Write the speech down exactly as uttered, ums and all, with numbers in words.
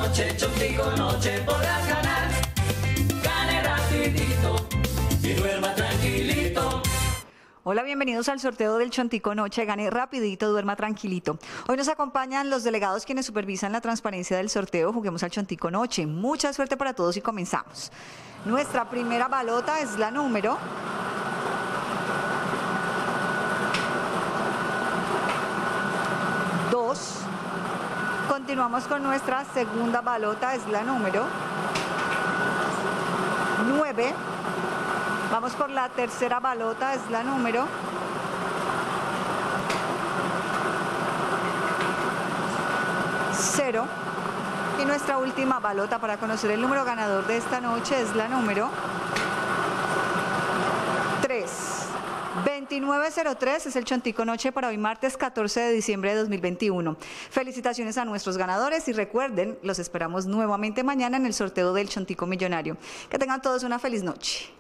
noche, Chontico noche podrás ganar. Gane rapidito y duerma tranquilito. Hola, bienvenidos al sorteo del Chontico Noche. Gane rapidito, duerma tranquilito. Hoy nos acompañan los delegados quienes supervisan la transparencia del sorteo. Juguemos al Chontico Noche. Mucha suerte para todos y comenzamos. Nuestra primera balota es la número dos. Continuamos con nuestra segunda balota, es la número nueve. Vamos por la tercera balota, es la número cero. Y nuestra última balota para conocer el número ganador de esta noche es la número tres. veintinueve cero tres es el Chontico Noche para hoy martes catorce de diciembre de dos mil veintiuno. Felicitaciones a nuestros ganadores y recuerden, los esperamos nuevamente mañana en el sorteo del Chontico Millonario. Que tengan todos una feliz noche.